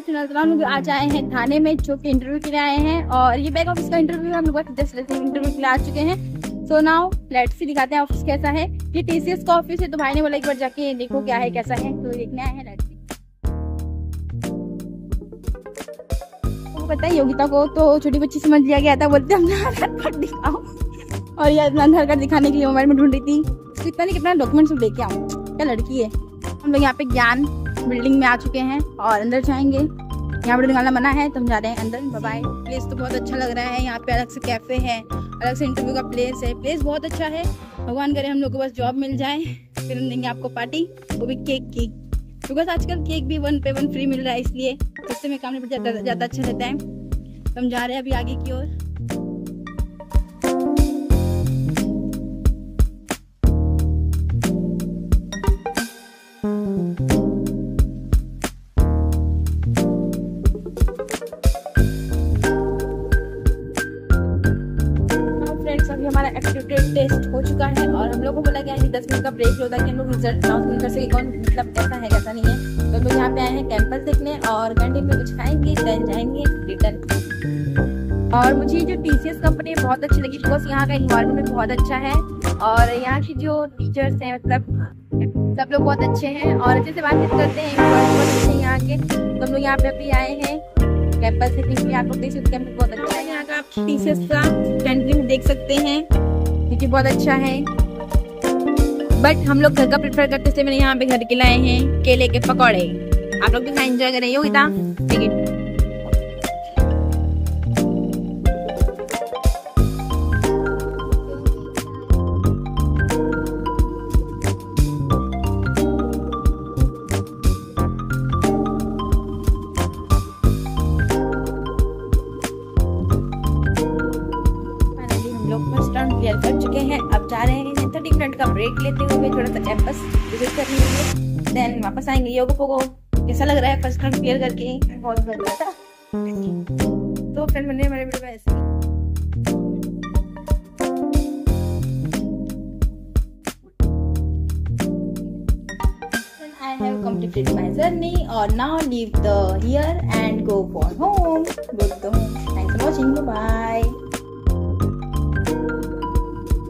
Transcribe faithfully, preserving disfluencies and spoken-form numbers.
फिलहाल हम लोग आज आए हैं थाने में, जो कि इंटरव्यू के लिए आए हैं। और ये बैक ऑफिस का इंटरव्यू हम लोग जस्ट इंटरव्यू के लिए आ चुके हैं। सो नाउ लेट्स सी, दिखाते हैं ऑफिस कैसा है। ये टीसीएस का ऑफिस है, तो भाई ने बोला एक बार जाके देखो क्या है कैसा है, तो देखने आए हैं। Let's see. तो पता है योगिता को तो छोटी बच्ची समझ लिया गया था, बोलते हमने आधार कार्ड दिखाओ, और ये अपना आधार कार्ड दिखाने के लिए मोबाइल में ढूंढ रही थी। तो इतना नहीं कितना डॉक्यूमेंट्स लेके आऊँ, क्या लड़की है। हम लोग यहाँ पे ज्ञान बिल्डिंग में आ चुके हैं और अंदर जाएंगे। यहाँ पर निकालना मना है, तो हम जा रहे हैं अंदर। बाय। प्लेस तो बहुत अच्छा लग रहा है। यहाँ पे अलग से कैफे है, अलग से इंटरव्यू का प्लेस है। प्लेस बहुत अच्छा है। भगवान करे हम लोग को बस जॉब मिल जाए, फिर हम देंगे आपको पार्टी, वो भी केक की। बिकॉज आजकल केक भी वन पे वन फ्री मिल रहा है, इसलिए उससे में काम निपट जाता ज़्यादा अच्छा रहता है। तो हम जा रहे हैं अभी आगे की ओर। हमारा एप्टीट्यूड टेस्ट हो चुका है और हम लोगों को बोला गया है कि दस मिनट का ब्रेक लो, ताकि हम लोग रिजल्ट अनाउंस कर सके कौन मतलब कैसा है कैसा नहीं है। तो हम लोग यहाँ पे आए हैं कैंपस देखने और कैंटीन में कुछ खाएंगे, देन जाएंगे रिटर्न। और मुझे जो टीसीएस कंपनी है बहुत अच्छी लगी, बिकॉज यहाँ का इन्वायरमेंट बहुत अच्छा है और यहाँ की जो टीचर्स हैं मतलब सब लोग बहुत अच्छे हैं और अच्छे से बातचीत करते हैं, बहुत अच्छे हैं यहाँ के। तो हम लोग यहाँ पे अभी आए हैं कैंपस देखने के लिए। आप लोग देख सकते हैं कैंपस बहुत अच्छा है। यहाँ का आप टीसीएस का कैंटीन देख सकते हैं, क्योंकि बहुत अच्छा है। बट हम लोग घर का प्रेफर करते थे। मैंने यहाँ पे घर के लाए हैं केले के पकौड़े। आप लोग भी खाए, एंजॉय करें। योगिता ठीक है। क्लियर कर चुके हैं। अब जा रहे हैं थर्टी मिनट का ब्रेक लेते हुए थोड़ा सा कैंपस विजिट करने के लिए, देन वापस आएंगे। योगो पोगो कैसा लग रहा है फर्स्ट राउंड क्लियर करके? बहुत बढ़िया था। तो फ्रेंड मैंने हमारे वीडियो में ऐसे I have completed my journey or now leave the here and go for home. Go to the home. Thanks for watching. Bye bye.